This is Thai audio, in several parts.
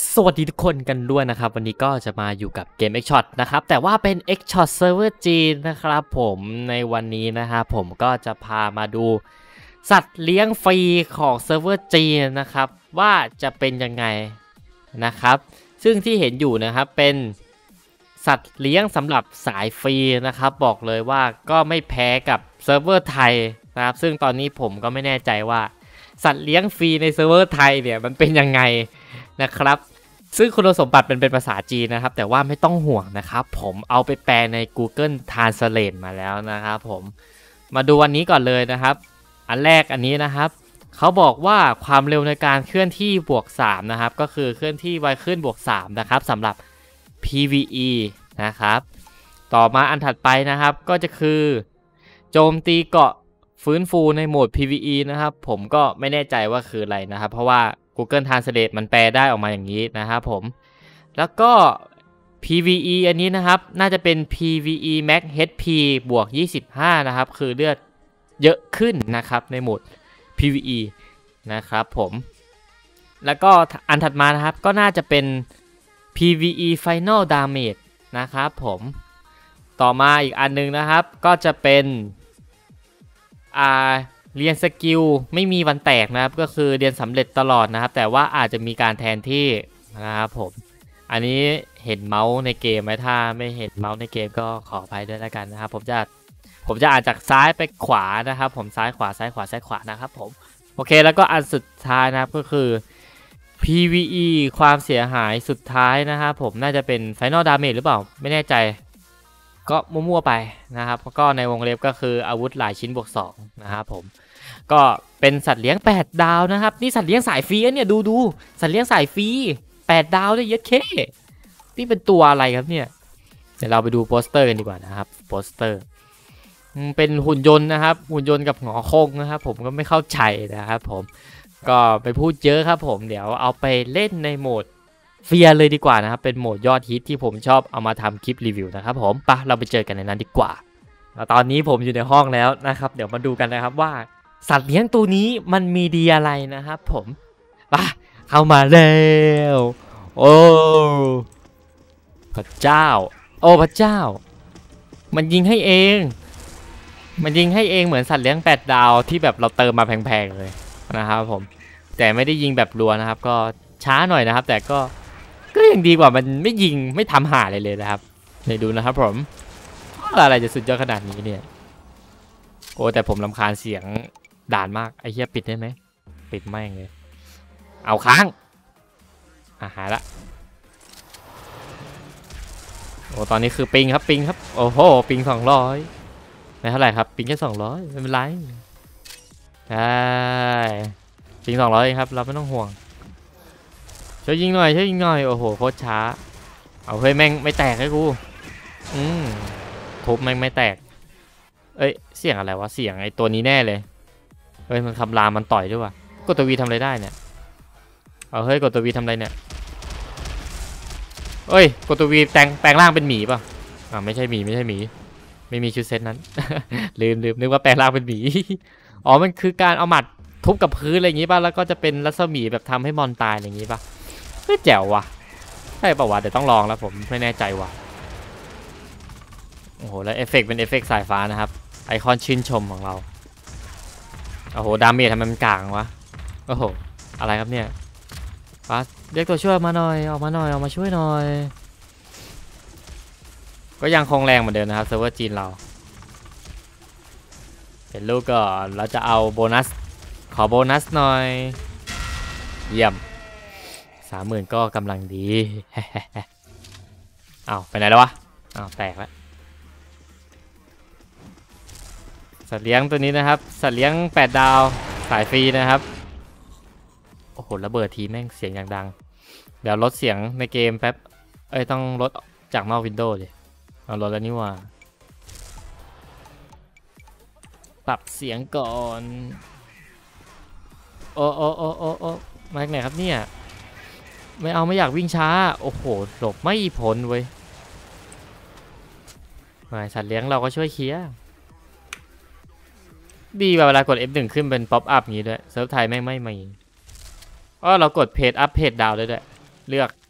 สวัสดีทุกคนกันด้วยนะครับวันนี้ก็จะมาอยู่กับเกม X-Shot นะครับแต่ว่าเป็น X-Shot Server จีนนะครับผมในวันนี้นะครับผมก็จะพามาดูสัตว์เลี้ยงฟรีของเซิร์ฟเวอร์จีนนะครับว่าจะเป็นยังไงนะครับซึ่งที่เห็นอยู่นะครับเป็นสัตว์เลี้ยงสำหรับสายฟรีนะครับบอกเลยว่าก็ไม่แพ้กับเซิร์ฟเวอร์ไทยนะครับซึ่งตอนนี้ผมก็ไม่แน่ใจว่าสัตว์เลี้ยงฟรีในเซิร์ฟเวอร์ไทยเนี่ยมันเป็นยังไงนะครับซึ่งคุณสมบัติเป็นภาษาจีนนะครับแต่ว่าไม่ต้องห่วงนะครับผมเอาไปแปลใน Google Translate มาแล้วนะครับผมมาดูวันนี้ก่อนเลยนะครับอันแรกอันนี้นะครับเขาบอกว่าความเร็วในการเคลื่อนที่บวก3นะครับก็คือเคลื่อนที่ไวขึ้นบวก3นะครับสำหรับ PVE นะครับต่อมาอันถัดไปนะครับก็จะคือโจมตีเกาะฟื้นฟูในโหมด PVE นะครับผมก็ไม่แน่ใจว่าคืออะไรนะครับเพราะว่า Google Translate มันแปลได้ออกมาอย่างนี้นะครับผมแล้วก็ PVE อันนี้นะครับน่าจะเป็น PVE Max HP บวก25นะครับคือเลือดเยอะขึ้นนะครับในโหมด PVE นะครับผมแล้วก็อันถัดมานะครับก็น่าจะเป็น PVE Final Damage นะครับผมต่อมาอีกอันนึงนะครับก็จะเป็นเรียนสกิลไม่มีวันแตกนะครับก็คือเรียนสำเร็จตลอดนะครับแต่ว่าอาจจะมีการแทนที่นะครับผมอันนี้เห็นเมาส์ในเกมไหมถ้าไม่เห็นเมาส์ในเกมก็ขออภัยด้วยแล้วกันนะครับผมจะอ่านจากซ้ายไปขวานะครับผมซ้ายขวาซ้ายขวาซ้ายขวานะครับผมโอเคแล้วก็อันสุดท้ายนะครับก็คือ PVE ความเสียหายสุดท้ายนะครับผมน่าจะเป็น Final Damage หรือเปล่าไม่แน่ใจก็มั่วๆไปนะครับก็ในวงเล็บก็คืออาวุธหลายชิ้นบวก2นะครับผมก็เป็นสัตว์เลี้ยง8ดาวนะครับนี่สัตว์เลี้ยงสายฟรีเนี่ยดูสัตว์เลี้ยงสายฟรี8ดาวได้เยอะแค่นี่เป็นตัวอะไรครับเนี่ยเดี๋ยวเราไปดูโปสเตอร์กันดีกว่านะครับโปสเตอร์เป็นหุ่นยนต์นะครับหุ่นยนต์กับหงอคงนะครับผมก็ไม่เข้าใจนะครับผมก็ไปพูดเยอะครับผมเดี๋ยวเอาไปเล่นในโหมดเฟียร์เลยดีกว่านะครับเป็นโหมดยอดฮิตที่ผมชอบเอามาทำคลิปรีวิวนะครับผมปะเราไปเจอกันในนั้นดีกว่าตอนนี้ผมอยู่ในห้องแล้วนะครับเดี๋ยวมาดูกันนะครับว่าสัตว์เลี้ยงตัวนี้มันมีดีอะไรนะครับผมปะเข้ามาแล้วโอ้พระเจ้าโอ้พระเจ้ามันยิงให้เองเหมือนสัตว์เลี้ยง8ดาวที่แบบเราเติมมาแพงๆเลยนะครับผมแต่ไม่ได้ยิงแบบรัวนะครับก็ช้าหน่อยนะครับแต่ก็ยังดีกว่ามันไม่ยิงไม่ทำหาเลยนะครับให้ดูนะครับผมอะไรจะสุดยอดขนาดนี้เนี่ยโอ้แต่ผมรำคาญเสียงด่านมากไอ้เหี้ยปิดได้ไหมปิดไม่เลยเอาค้างหายละโอ้ตอนนี้คือปิงครับโอ้โหปิง200ไม่เท่าไหร่ครับปิงแค่200ไม่เป็นไรใช่ปิง200เองครับเราไม่ต้องห่วงช่วยยิงหน่อยโอ้โหโคตรช้าเอาเฮ้ยแม่งไม่แตกให้กูทุบแม่งไม่แตกเอ้ยเสียงอะไรวะเสียงไอ้ตัวนี้แน่เลยเฮ้ยมันคำรามมันต่อยด้วยวะกดตัววีทำอะไรได้เนี่ยเอาเฮ้ยกดตัววีทำอะไรเนี่ยเอ้ยกดตัววีแปลงร่างเป็นหมีป่ะไม่ใช่หมีไม่มีชุดเซตนั้น ลืมนึกว่าแปลงร่างเป็นหมี อ๋อมันคือการเอาหมัดทุบกับพื้นอะไรอย่างงี้ป่ะแล้วก็จะเป็นรัศมีแบบทำให้มอนตายอะไรอย่างงี้ป่ะเฮ้ยแจ๋วว่ะใช่ป่ะวะเดี๋ยวต้องลองแล้วผมไม่แน่ใจว่ะโอ้โหแล้วเอฟเฟกต์เป็นเอฟเฟกต์สายฟ้านะครับไอคอนชื่นชมของเราโอ้โหดาเมจทำไมมันกลางวะโอ้โหอะไรครับเนี่ยป้าเรียกตัวช่วยมาหน่อยออกมาช่วยหน่อยก็ยังคงแรงเหมือนเดิมนะครับเซิร์ฟเวอร์จีนเราเป็นลูกก่อนเราจะเอาโบนัสขอโบนัสหน่อยเยี่ยม30,000ก็กำลังดี อ้าวไปไหนแล้ววะอ้าวแตกแล้วสัตว์เลี้ยงตัวนี้นะครับสัตว์เลี้ยง8ดาวสายฟรีนะครับโอ้โหระเบิดทีแม่งเสียงอย่างดังเดี๋ยวลดเสียงในเกมแป๊บต้องลดจากนอกวินโดว์เลยเอาลดแล้วนี่ว่าปรับเสียงก่อนโอ้มาจากไหนครับเนี่ยไม่อยากวิ่งช้าโอ้โหหลบไม่พ้นเว้ยสัตว์เลี้ยงเราก็ช่วยเคลียร์ดีเวลากด F1 ขึ้นเป็นป๊อปอัพอย่างนี้ด้วยเซิร์ฟไทยไม่มีเรากดเพจอัพเพจดาวด้วยเลือก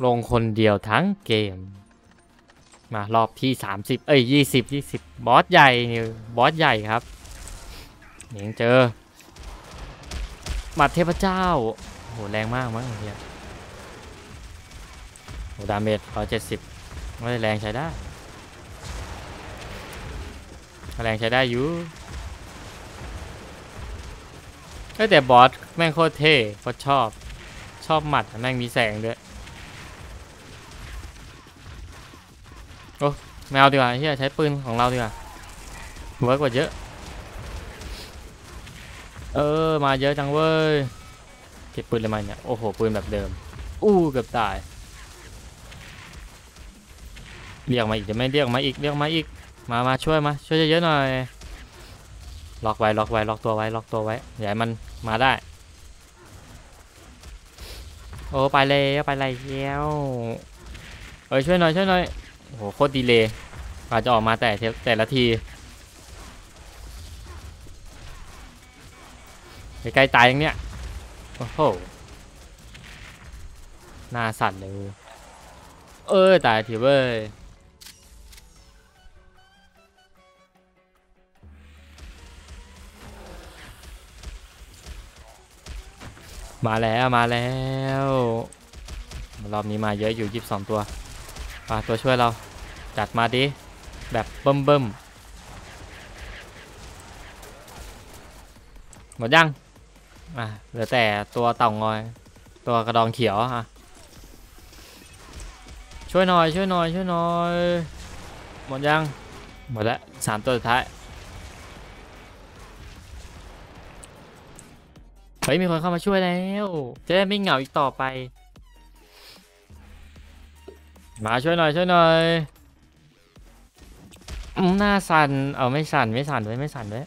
ลงคนเดียวทั้งเกมมารอบที่3020บอสใหญ่นี่บอสใหญ่ครับยังเจอหมัดเทพเจ้าโหแรงมากมั้งเฮียโหดาเมจ170ไม่ได้แรงใช้ได้แรงใช้ได้อยู่แต่บอสแม่งโคตรเท่โคตรชอบหมัดแม่งมีแสงด้วยโอ้แมวดีกว่าเฮียใช้ปืนของเราดีกว่าเวิร์กกว่าเยอะมาเยอะจังเว้ยเก็บปืนเลยมันเนี่ยโอ้โหปืนแบบเดิมเกือบตายเรียกมาอีกจะไม่เรียกมาอีกมาช่วยเยอะๆหน่อยล็อกตัวไว้อย่าให้มันมาได้โอ้ไปเลยแล้วช่วยหน่อยโอ้โหโคตรดีเลยกว่าจะออกมาแต่ละทีใกล้ตายอย่างเนี้ยโอ้โหหน้าสั่นเลยตายทีเว้ยมาแล้วรอบนี้มาเยอะอยู่22ตัวตัวช่วยเราจัดมาดิแบบเบิ่มหมดยังเหลือแต่ตัวเต่างอยตัวกระดองเขียวช่วยหน่อยหมดยังหมดแล้ว3ตัวสุดท้ายเฮ้ยมีคนเข้ามาช่วยแล้วจะได้ไม่เหงาอีกต่อไปมาช่วยหน่อยหน้าสั่นไม่สั่นด้วย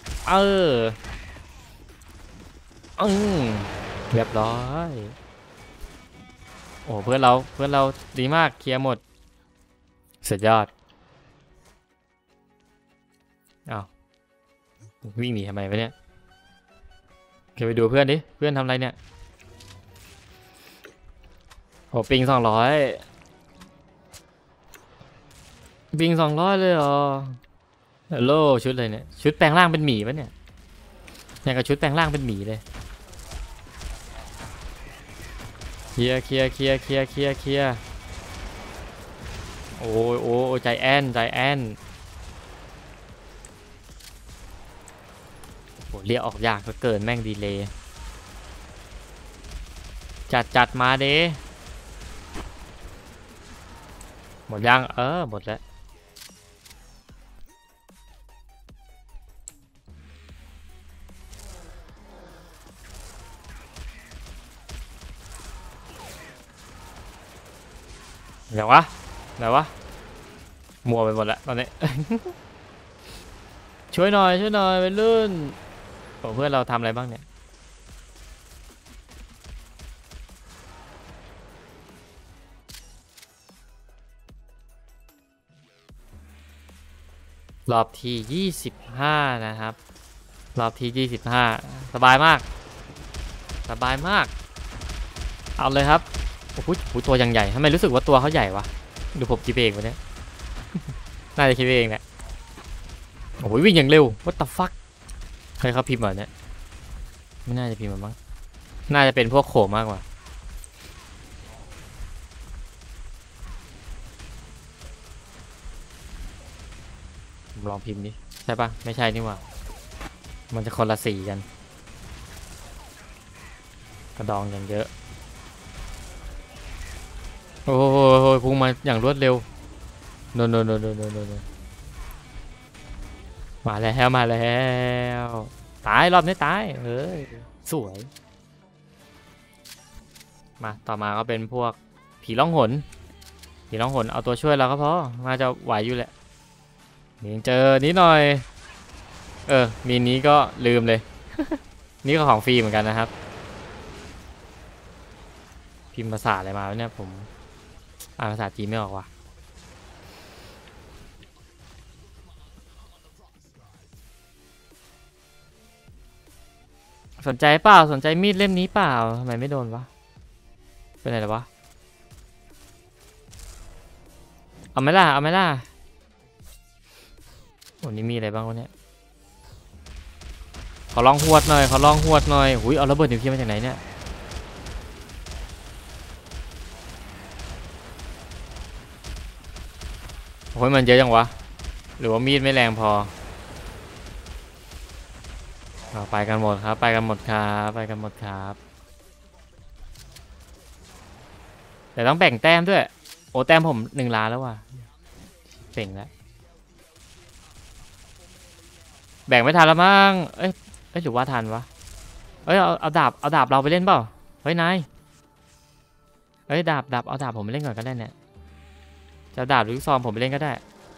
เรียบร้อยโอ้เพื่อนเราดีมากเคลียร์หมดสุดยอดวิ่งหนีทำไมวะเนี่ยไปดูเพื่อนดิเพื่อนทำอะไรเนี่ยโอ้ปิง200เลยเหรอฮัลโหลชุดเลยเนี่ยชุดแปลงร่างเป็นหมีปะเนี่ยอย่างกับชุดแปลงร่างเป็นหมีเลยเคลียร์โอ้ใจแอนโหเรียกออกยากก็เกินแม่งดีเลยจัดมาเด้หมดยังหมดแล้วเดี๋ยวไหนวะมัวไปหมดแล้วตอนนี้ ช่วยหน่อยไปลื่นเพื่อนเราทำอะไรบ้างเนี่ยรอบที่25นะครับรอบที่25สบายมากเอาเลยครับโอ้โหตัวยังใหญ่ทำไมรู้สึกว่าตัวเขาใหญ่วะดูผมคิดเองวะเนี่ย น่าจะคิดเองแหละโอ้โหวิ่งอย่างเร็ว what the fuck ใครเขาพิมพ์มาเนี่ยไม่น่าจะพิมพ์มามั้งน่าจะเป็นพวกโขมมากกว่าลองพิมพ์ดิใช่ปะไม่ใช่นี่หว่ามันจะคนละสีกันกระดองอย่างเยอะโอ้โหพุ่งมาอย่างรวดเร็วโนมาแล้วตายรอบนี้ตายสวยมาต่อมาก็เป็นพวกผีล่องหนเอาตัวช่วยเราก็พอมาจะไหวอยู่แหละนี่เจอนิดหน่อยมีนี้ก็ลืมเลย นี่ก็ของฟรีเหมือนกันนะครับพิมพ์ภาษาอะไรมาเนี่ยผมอ่านภาษาจีนไม่ออกว่ะสนใจมีดเล่มนี้เปล่าทำไมไม่โดนวะเป็นไรหรอวะเอาไหมล่ะเอาไหมล่ะโอ้นี่มีอะไรบ้างวะเนี่ยขอลองหวดหน่อยขอลองหวดหน่อยหุยเอาระเบิดนิวเคลียร์มาจากไหนเนี่ยโอ้ยมันเยอะจังวะหรือว่ามีดไม่แรงพอไปกันหมดครับไปกันหมดครับไปกันหมดครับแต่ต้องแบ่งแต้มด้วยโอ้แต้มผม1 ล้านแล้วว่ะเป่งแล้วแบ่งไม่ทันแล้วมั้งเอ้ยหรือว่าทันวะเอ้ยเอาดาบเราไปเล่นเปล่าเฮ้ยนายเอ้ยดาบเอาดาบผมไปเล่นก่อนก็ได้เนี่ยจะดาบหรือซองผมไปเล่นก็ได้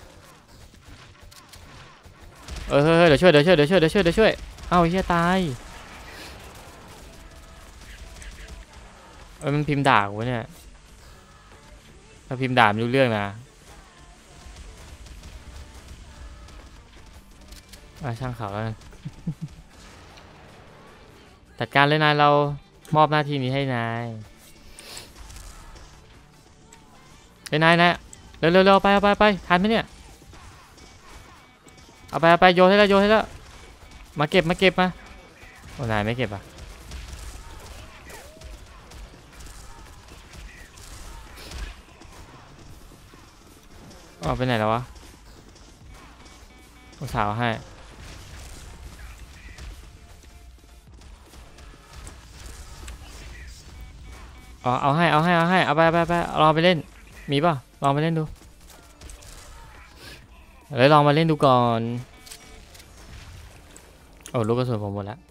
เฮ้ยเดี๋ยวช่วยเอ้าเฮียตายมันพิมพ์ด่ากูเนี่ยถ้าพิมพ์ด่าไม่รู้เรื่องนะช่างเขาแล้วจัดการเลยนายเรามอบหน้าที่นี้ให้นายนายเร็วไปทันไหมเนี่ยเอาไปโยนให้แล้วมาเก็บมาโอ้นายไม่เก็บอ่ะเอาไปไหนแล้ววะอุตส่าห์ให้เอาไปลองไปเล่นมีป่ะลองไปเล่นดูลองมาเล่นดูก่อนโอ้ลูกกระสุนผมหมดแล้ว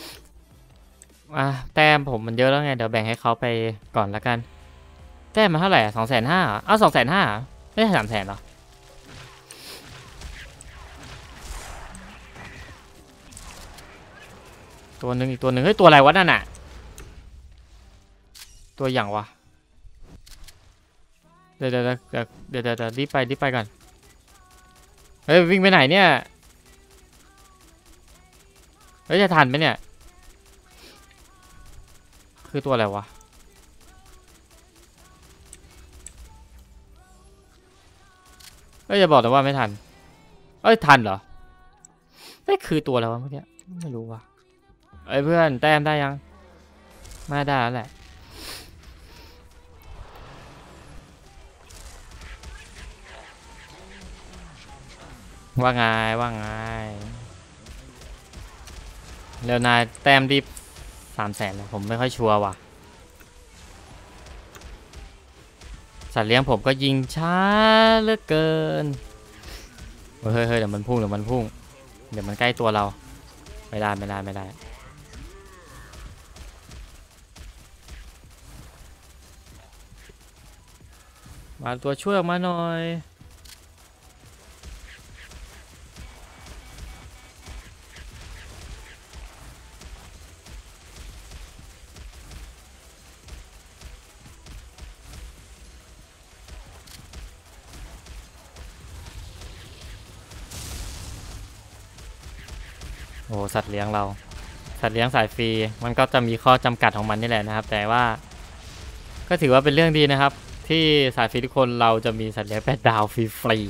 แต้มผมมันเยอะแล้วไงเดี๋ยวแบ่งให้เขาไปก่อนละกันแต้มมันเท่าไหร่250,000เอา250,000ไม่ใช่300,000หรอตัวหนึ่งอีกตัวหนึ่งเฮ้ยตัวอะไรวะนั่นน่ะตัวอย่างวะเดี๋ยวรีบไปก่อนเฮ้ยวิ่งไปไหนเนี่ยเฮ้ยจะทันไหมเนี่ยคือตัวอะไรวะเฮ้ยอย่าบอกนะว่าไม่ทันเอ้ยทันเหรอนี่คือตัวอะไรวะเมื่อกี้ไม่รู้ว่ะเอ้ยเพื่อนแต้มได้ยังไม่ได้แล้วแหละว่าไงเร็วนายแต้มรีบ300,000ผมไม่ค่อยชัวร์ว่ะสัตว์เลี้ยงผมก็ยิงช้าเหลือเกินเฮ้ยเดี๋ยวมันพุ่งเดี๋ยวมันใกล้ตัวเราไม่ได้มาตัวช่วยออกมาหน่อยโอ้สัตว์เลี้ยงเราสัตว์เลี้ยงสายฟรีมันก็จะมีข้อจำกัดของมันนี่แหละนะครับแต่ว่าก็ถือว่าเป็นเรื่องดีนะครับที่สายฟรีทุกคนเราจะมีสัตว์เลี้ยง8 ดาวฟรี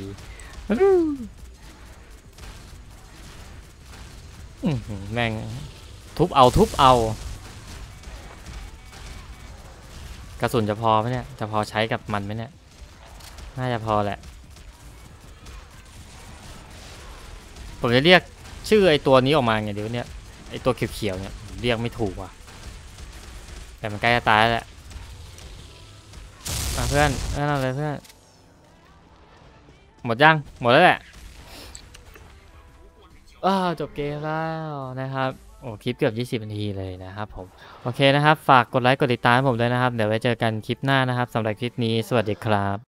แม่งทุบเอากระสุนจะพอไหมเนี่ยจะพอใช้กับมันไหมเนี่ยน่าจะพอแหละผมจะเรียกชื่อไอตัวนี้ออกมาไงเดี๋ยวเนี่ยไอตัวเขียวๆเนี่ยเรียกไม่ถูกว่ะแต่มันใกล้จะตายแล้วแหละเพื่อนเอาเลยเพื่อนหมดแล้วแหละจบเกมแล้วนะครับโอ้คลิปเกือบ20 นาทีเลยนะครับผมโอเคนะครับฝากกดไลค์กดติดตามผมด้วยนะครับเดี๋ยวไว้เจอกันคลิปหน้านะครับสำหรับคลิปนี้สวัสดีครับ